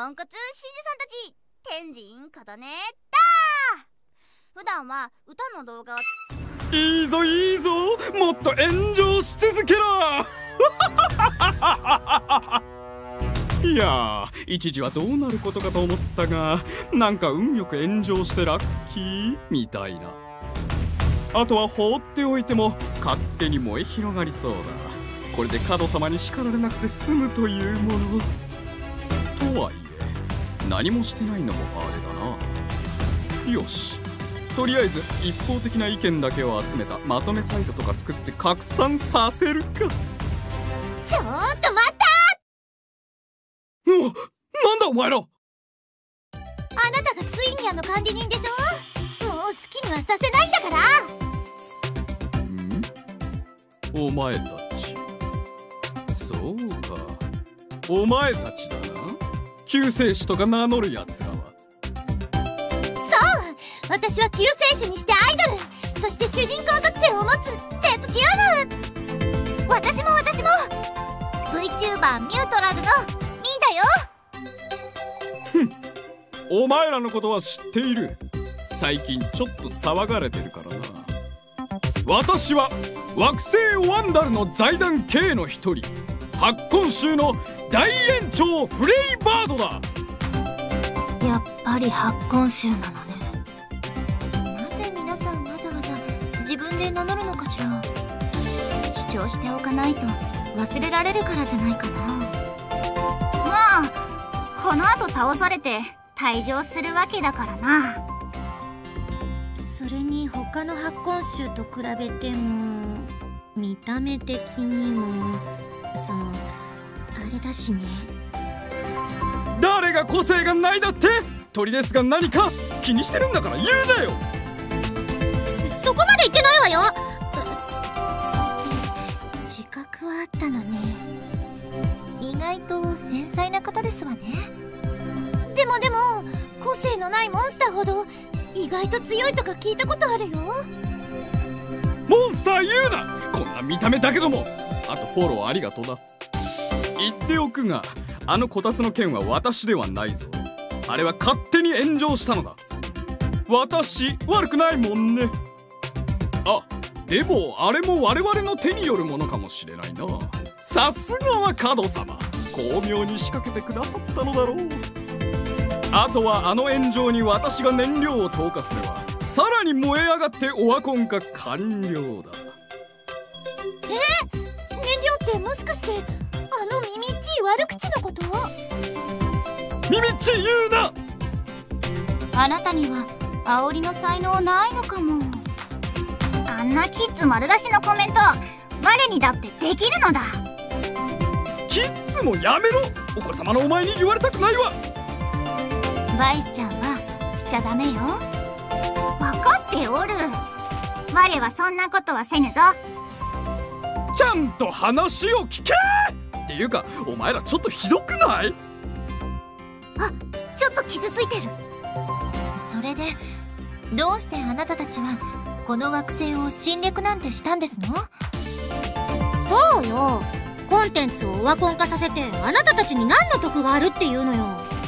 ポンコツシンジさんたち、天神琴音だ。普段は歌の動画を。 いいぞいいぞ、もっと炎上し続けろいやー、一時はどうなることかと思ったが、なんか運よく炎上してラッキーみたいな。あとは放っておいても勝手に燃え広がりそうだ。これで門様に叱られなくて済むというもの。とはいえ何もしてないのもあれだな。よし、とりあえず一方的な意見だけを集めたまとめサイトとか作って拡散させるか。 ちょっと待った。 なんだお前ら。 あなたがツイニアの管理人でしょ。もう好きにはさせないんだから。 お前たち、そうか、お前たちだな、救世主とか名乗るやつらは。 そう、私は救世主にしてアイドル、そして主人公属性を持つネプテューヌ。私も VTuber ミュートラルのミーだよ。 ふん、お前らのことは知っている。最近ちょっと騒がれてるからな。私は惑星ワンダルの財団 K の一人、発根衆の大延長フレイバードだ。 やっぱり発根衆なのね。なぜ皆さんわざわざ自分で名乗るのかしら。主張しておかないと忘れられるからじゃないかな。まあこの後倒されて退場するわけだからな。それに他の発根衆と比べても見た目的にもあれだしね。 誰が個性がないだって。鳥ですが何か気にしてるんだから言うなよ。 そこまで言ってないわよ。自覚はあったのね。意外と繊細な方ですわね。でも個性のないモンスターほど意外と強いとか聞いたことあるよ。 モンスター言うな。こんな見た目だけども。あとフォローありがとうだ。言っておくが、あのこたつの件は私ではないぞ。あれは勝手に炎上したのだ。私悪くないもんね。あ、でもあれも我々の手によるものかもしれないな。さすがは門様、巧妙に仕掛けてくださったのだろう。あとはあの炎上に私が燃料を投下すれば、さらに燃え上がってオワコン化完了だ。 燃料ってもしかしてあのミミッチい悪口のこと？ ミミッチ言うな。 あなたには煽りの才能ないのかも。あんなキッズ丸出しのコメント我にだってできるのだ。 キッズもやめろ。お子様のお前に言われたくないわ。 バイスちゃんはしちゃダメよ。分かっておる。我はそんなことはせぬぞ。 ちゃんと話を聞け。っていうかお前らちょっとひどくない？ あ、ちょっと傷ついてる。それでどうしてあなたたちはこの惑星を侵略なんてしたんですの？そうよ、コンテンツをオワコン化させてあなたたちに何の得があるっていうのよ。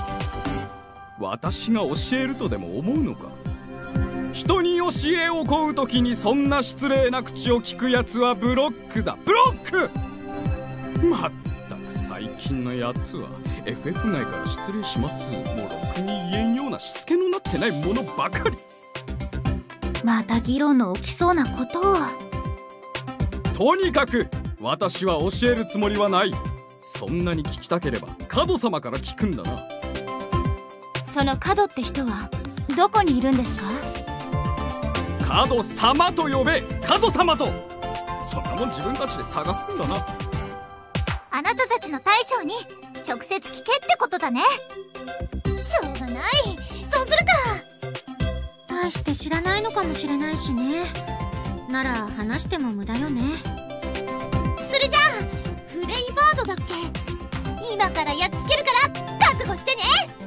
私が教えるとでも思うのか。人に教えを請う時にそんな失礼な口を聞くやつはブロックだ、ブロック。まったく最近のやつは FF 内から失礼しますもろくに言えんようなしつけのなってないものばかり。 また議論の起きそうなことを。 とにかく私は教えるつもりはない。そんなに聞きたければ門様から聞くんだな。 その門って人はどこにいるんですか？ 門様と呼べ。門様と。そんなもん自分たちで探すんだな。 あなたたちの大将に直接聞けってことだね。しょうがない、そうするか。大して知らないのかもしれないしね。なら話しても無駄よね。それじゃあフレイバードだっけ？今からやっつけるから覚悟してね。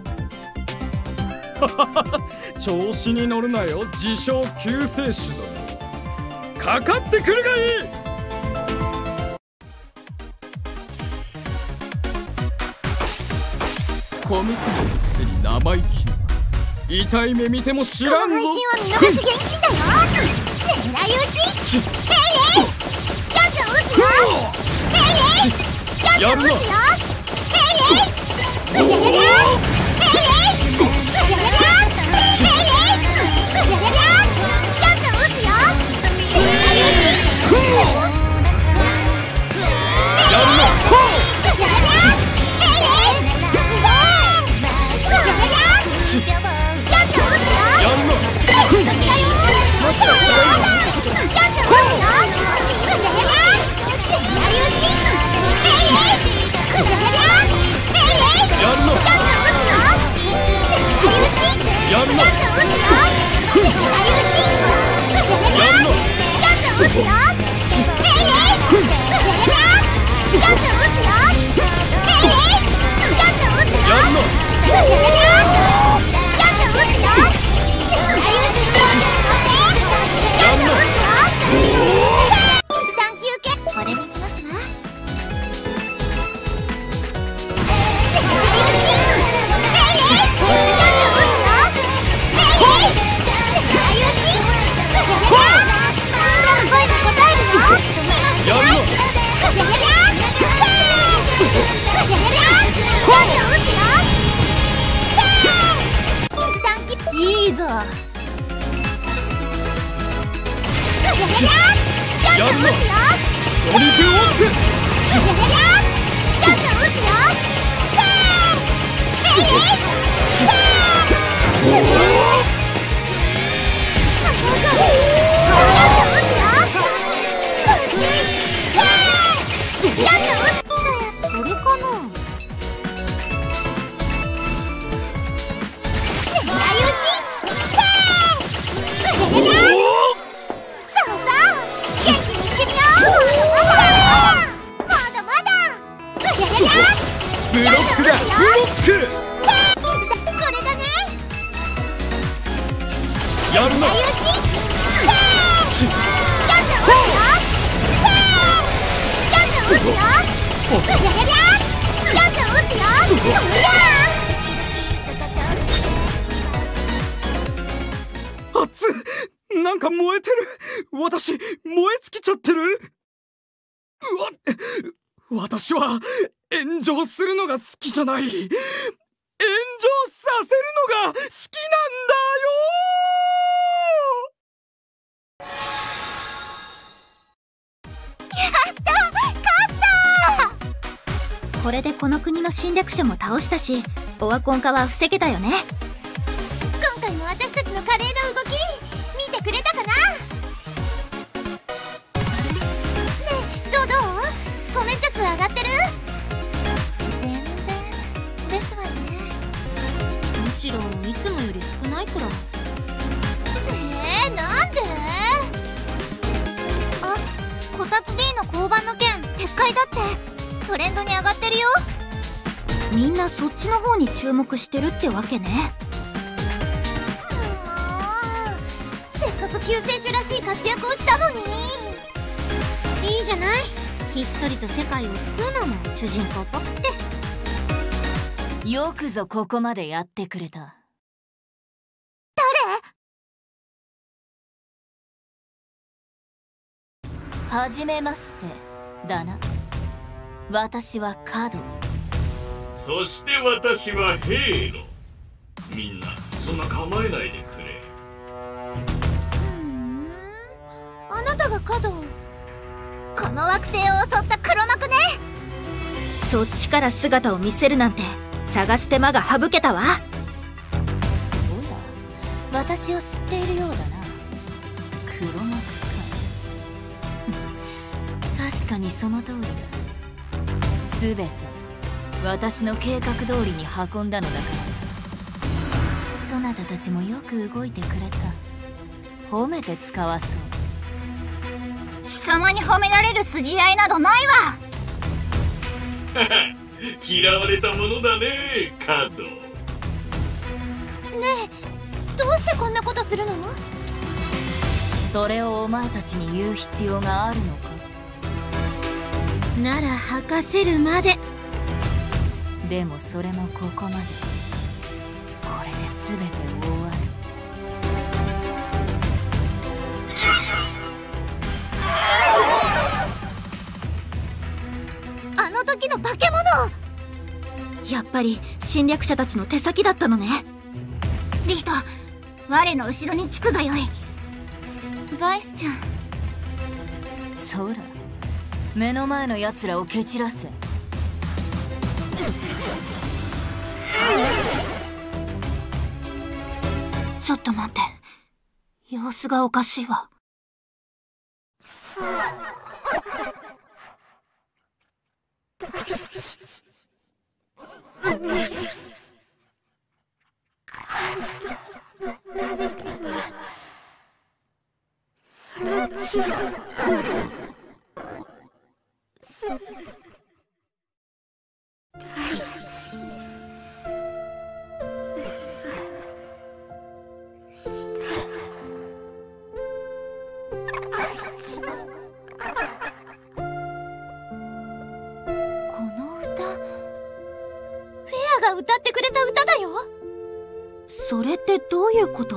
調子に乗るなよ、自称救世主だ。かかってくるがいい。 小娘のくせに生意気な。痛い目見ても知らんぞ。 この配信を見逃す現金だよ。狙い撃ち。ヘイヘイ。ちょっと撃つよ。ヘイヘイ。ちょっと撃つよ。ヘイヘイ。うじゃじゃじゃ。ヘイヘイ。うじゃじゃじゃ。ヘイヘイ。うじゃじゃじゃ。ちょっと撃つよ。狙い撃ち。いいぞ。やるの。ソニックオーツ。ちょっと撃つよ。これかな。 ブロックだ。ブロック。 これだね。 やるの。 ちょっと撃つよ。 熱っ。なんか燃えてる。私燃え尽きちゃってる。私は炎上するのが好きじゃない。炎上させるのが好きなんだよ。 やった！勝った！これでこの国の侵略者も倒したし、オワコン化は防げたよね。今回の私たちの華麗な動き見てくれたかな？ねえ、どう？コメント数上がってる？全然ですわね。むしろいつもより少ないくらい。なんで？あ、こたつ D の交番の件撤回だってトレンドに上がってるよ。みんなそっちの方に注目してるってわけね。せっかく救世主らしい活躍をしたのに。いいじゃない。ひっそりと世界を救うのも主人公っぽくって。 よくぞここまでやってくれた。 誰？ はじめましてだな。私はカド。 そして私はヘイロ。みんなそんな構えないでくれ。 あなたがカド。この惑星を襲った黒幕ね。そっちから姿を見せるなんて探す手間が省けたわ。 おや、私を知っているようだな。黒幕か。確かにその通りだ。すべて私の計画通りに運んだのだから。そなたたちもよく動いてくれた。褒めて使わそう。 貴様に褒められる筋合いなどないわ。 嫌われたものだね、カド。 ねえ、どうしてこんなことするの？ それをお前たちに言う必要があるのか。 なら吐かせるまで。 でもそれもここまで。これで全て終わる。 あの時の化け物、やっぱり侵略者たちの手先だったのね。リヒト、我の後ろにつくがよい。バイスちゃん。 そら、目の前の奴らを蹴散らせ。 ちょっと待って、様子がおかしいわ。が歌ってくれた歌だよ。それってどういうこと？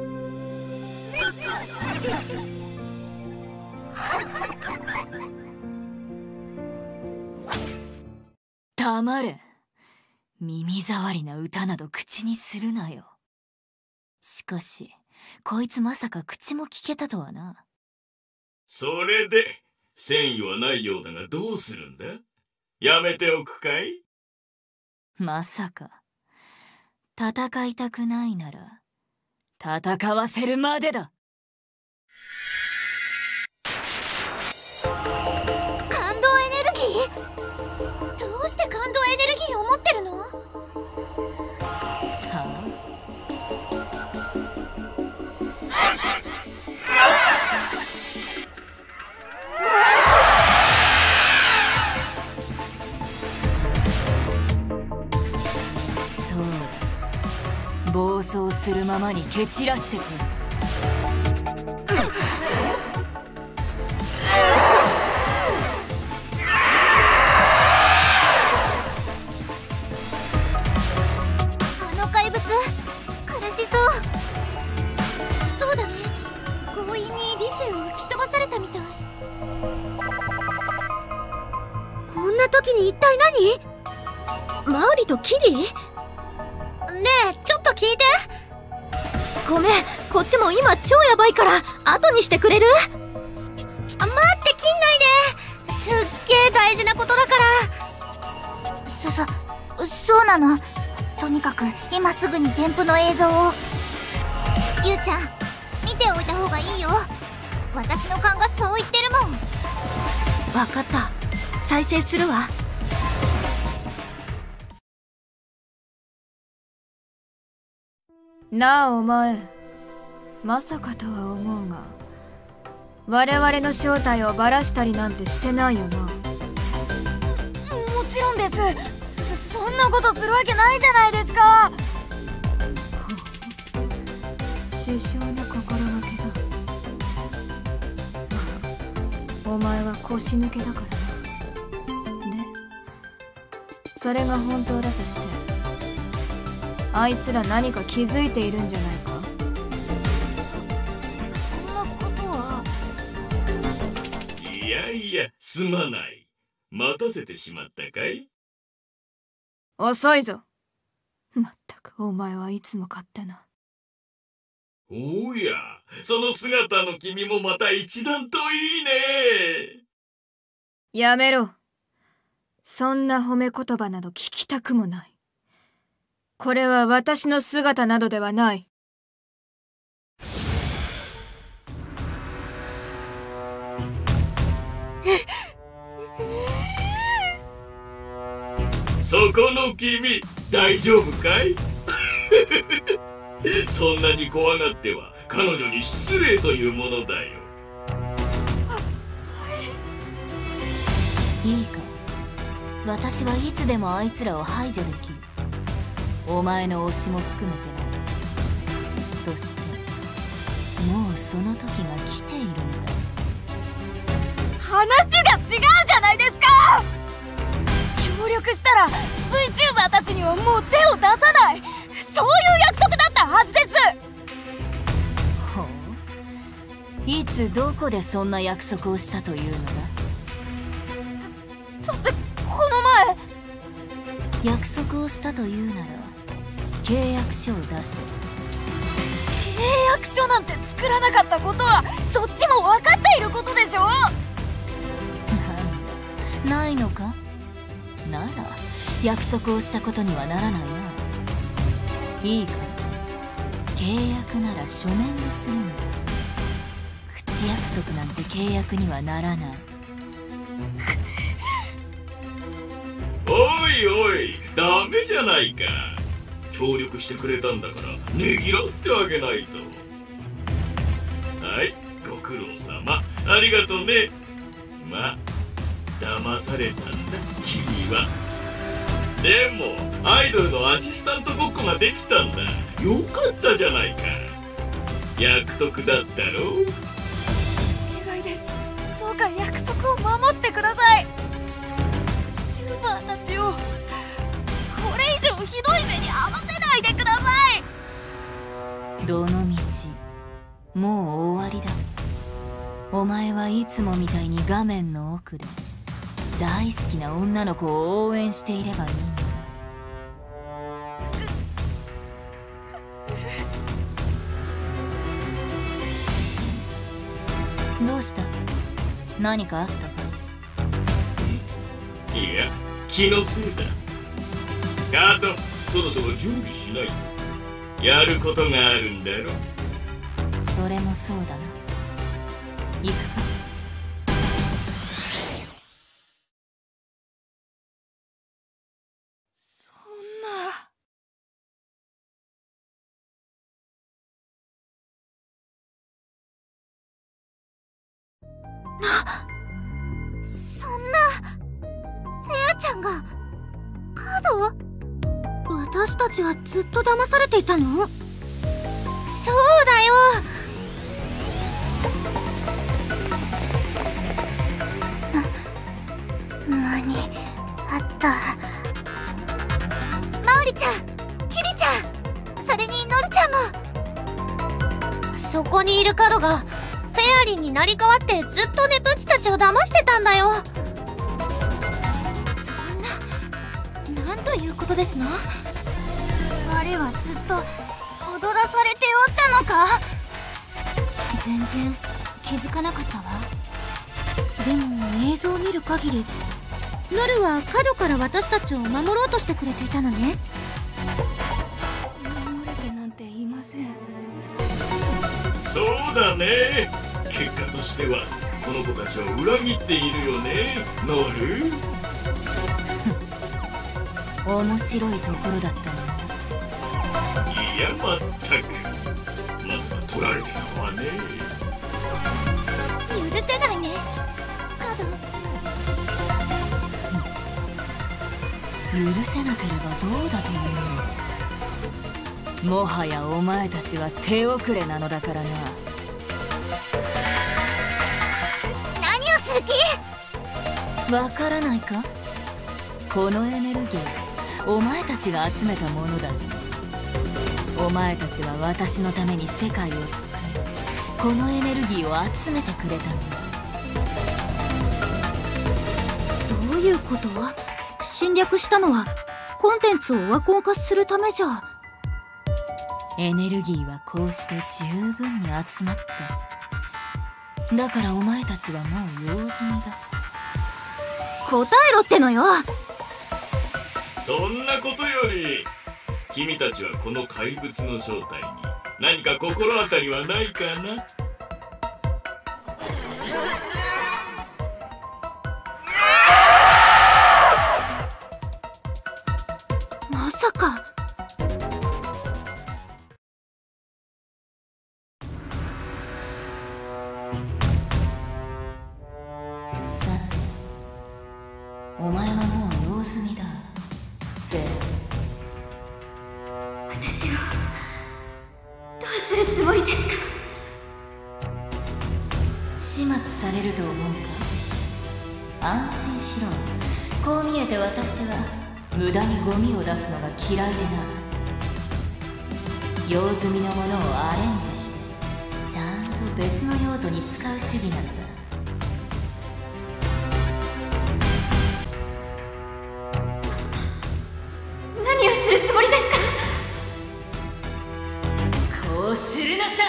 黙れ。耳障りな歌など口にするなよ。しかしこいつまさか口も聞けたとはな。 それで戦意はないようだがどうするんだ？やめておくかい？ まさか戦いたくないなら戦わせるまでだ。 感動エネルギー？どうして感動エネルギーを持ってるの？ さあ暴走するままに蹴散らしてくる。 あの怪物苦しそう。そうだね、強引に理性を吹き飛ばされたみたい。こんな時に一体何？マウリとキリ？ねえ、ちょっと聞いて。ごめん、こっちも今超ヤバいから後にしてくれる？待って、切んないで。すっげえ大事なことだから。そうなの。とにかく今すぐに添付の映像を。ゆうちゃん、見ておいた方がいいよ。私の勘がそう言ってるもん。分かった、再生するわ。 なあお前、まさかとは思うが我々の正体をバラしたりなんてしてないよな。もちろんです。そんなことするわけないじゃないですか。首相の心がけだ。お前は腰抜けだからな。でそれが本当だとしてあいつら何か気づいているんじゃないか？そんなことは。 いやいや、すまない。待たせてしまったかい？ 遅いぞ。まったくお前はいつも勝手な。 おや、その姿の君もまた一段といいね。 やめろ。そんな褒め言葉など聞きたくもない。これは私の姿などではない。 そこの君、大丈夫かい？そんなに怖がっては彼女に失礼というものだよ。 いいか、私はいつでもあいつらを排除できる。お前の推しも含めてな。そしてもうその時が来ているんだ。 話が違うじゃないですか。協力約したら VTuber たちにはもう手を出さない、そういう約束だったはずです。 ほう、いつどこでそんな約束をしたというのだ。 この前。 約束をしたというなら契約書を出せ。 契約書なんて作らなかったことはそっちも分かっていることでしょ。 なんだ、ないのか。なら約束をしたことにはならないな。いいか、契約なら書面でするんだ。口約束なんて契約にはならない。 おいおい、ダメじゃないか。協力してくれたんだからねぎらってあげないと。はい、ご苦労様、ありがとね。まあ騙されたんだ君は。でもアイドルのアシスタントごっこができたんだ。よかったじゃないか。約束だったろ。 お願いです、どうか約束を守ってください。チューバーたちをこれ以上ひどい目に遭わせないでください。 どのみちもう終わりだ。お前はいつもみたいに画面の奥で大好きな女の子を応援していればいいんだ。どうした？何かあったか？ いや、気のせいだ。カート、そろそろ準備しないと。やることがあるんだろ。 それもそうだな。行くか。 そんな。そんな。フェアちゃんがカード？私たちはずっと騙されていたの？そうだよ。間にあった。マオリちゃん、キリちゃん、それにノルちゃんも。そこにいるカドがフェアリーになり変わってずっとネプッチたちを騙してたんだよ。そんな、なんということですの？我はずっと踊らされておったのか？全然気づかなかったわ。でも映像を見る限りノルは角から私たちを守ろうとしてくれていたのね。守れてなんていません。 そうだね。結果としてはこの子たちを裏切っているよね、ノル。 面白いところだったの。 いや、まったく。まさか取られてたとはね。 許せないね、カド。 許せなければどうだというの。もはやお前たちは手遅れなのだからな。 何をする気？ わからないか？このエネルギー、お前たちが集めたものだぞ。お前たちは私のために世界を救い、このエネルギーを集めてくれたんだ。 どういうこと？侵略したのはコンテンツをオワコン化するためじゃ。 エネルギーはこうして十分に集まった。だからお前たちはもう用済みだ。 答えろってのよ。 そんなことより、君たちはこの怪物の正体に何か心当たりはないかな？ まさか。 さて、お前はもう用済みだ。フェ私をどうするつもりですか？ 始末されると思うか？安心しろ。 こう見えて私は無駄にゴミを出すのが嫌いでな。用済みのものをアレンジしてちゃんと別の用途に使う主義なのだ。 何をするつもりですか？ こうするのさ。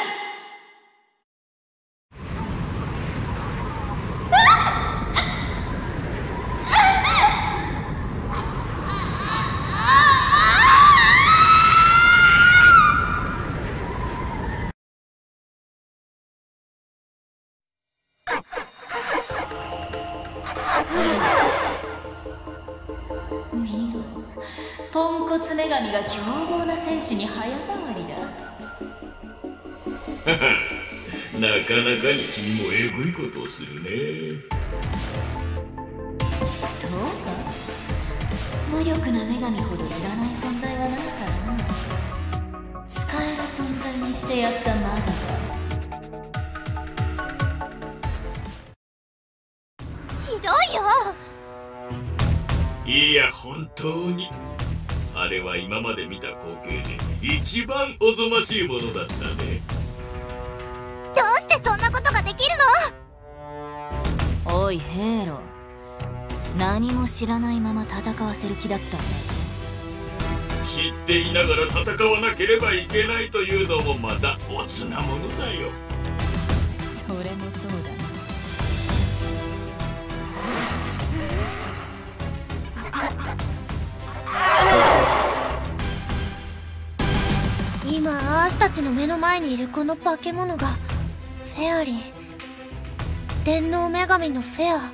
見ろ、ポンコツ女神が凶暴な戦士に早変わりだ。 なかなかに君もえぐいことをするね。 そうか、無力な女神ほどいらない存在はないからな。使える存在にしてやったまだか。 ひどいよ。 いや本当にあれは今まで見た光景で一番おぞましいものだったね。 どうしてそんなことができるの？おいヘイロ、何も知らないまま戦わせる気だったんだ。 知っていながら戦わなければいけないというのもまたおつなものだよ。 それもそうだな。 今アースたちの目の前にいるこの化け物がフェアリー、電脳女神のフェア。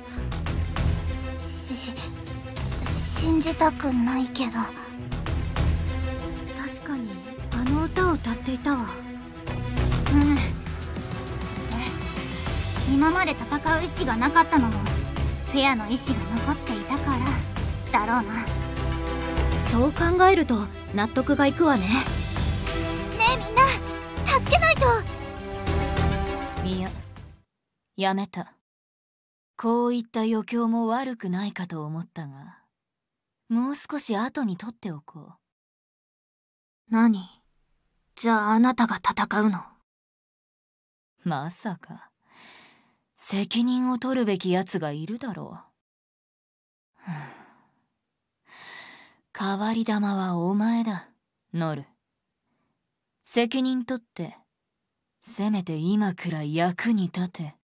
信じたくないけど。 確かにあの歌を歌っていたわ。 今まで戦う意志がなかったのもフェアの意志が残っていたからだろうな。 そう考えると納得がいくわね。 ねえみんな助けないと。 いや、やめた。こういった余興も悪くないかと思ったが、もう少し後に取っておこう。 何？じゃああなたが戦うの？ まさか責任を取るべきやつがいるだろう。代わり玉はお前だ、ノル。責任取ってせめて今くらい役に立て。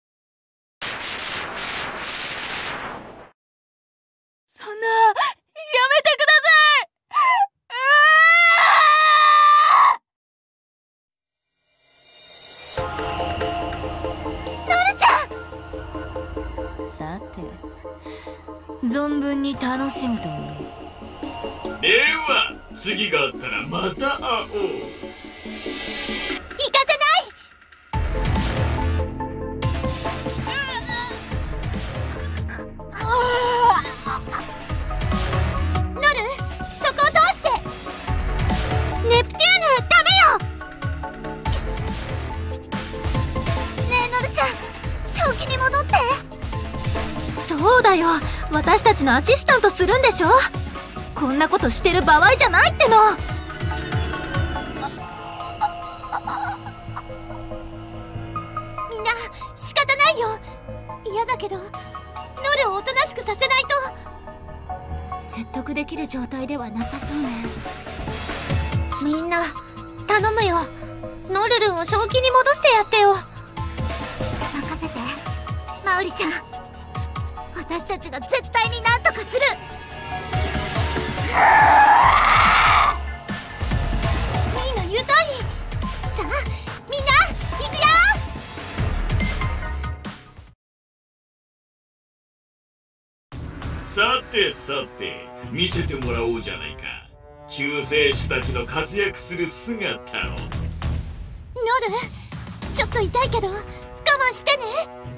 そんな、やめてください。 ノルちゃん。 さて、存分に楽しむといい。 では次があったらまた会おう。 行かせない。ノル、そこを通して。ネプテューヌ、ダメよ。ねえノルちゃん、正気に戻って。 そうだよ、私たちのアシスタントするんでしょ。こんなことしてる場合じゃないっての。 みんな仕方ないよ。嫌だけどノルをおとなしくさせないと。 説得できる状態ではなさそうね。 みんな頼むよ。ノルルンを正気に戻してやってよ。任せてマウリちゃん。私たちが絶対に何とかする。ミーの言う通り。さあみんな行くよ。 さてさて見せてもらおうじゃないか、救世主たちの活躍する姿を。 ノル、ちょっと痛いけど我慢してね。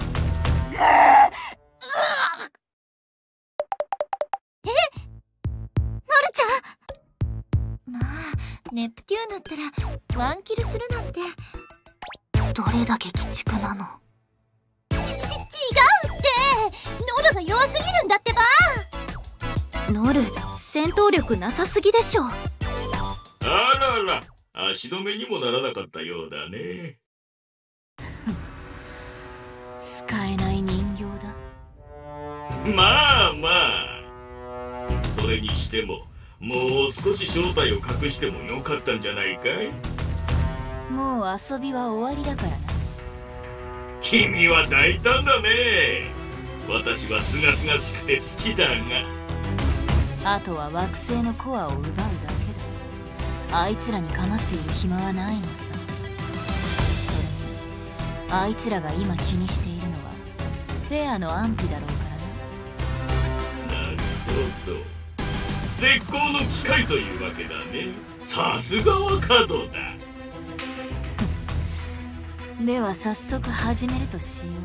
ノルちゃん。まあネプテューヌったらワンキルするなんて。 どれだけ鬼畜なの？ 違うって。ノルが弱すぎるんだってば。 ノル、戦闘力なさすぎでしょ。 あらら、足止めにもならなかったようだね。 使えない人形だ。 まあまあ、それにしてももう少し正体を隠してもよかったんじゃないかい。 もう遊びは終わりだからな。 君は大胆だね。私は清々しくて好きだが。 あとは惑星のコアを奪うだけだ。あいつらに構っている暇はないのさ。それにあいつらが今気にしているのはフェアの安否だろうからな。 なるほど、絶好の機会というわけだね。さすがはカドだ。 では早速始めるとしよう。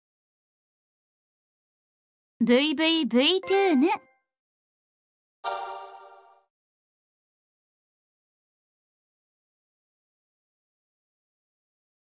VVV2 ね。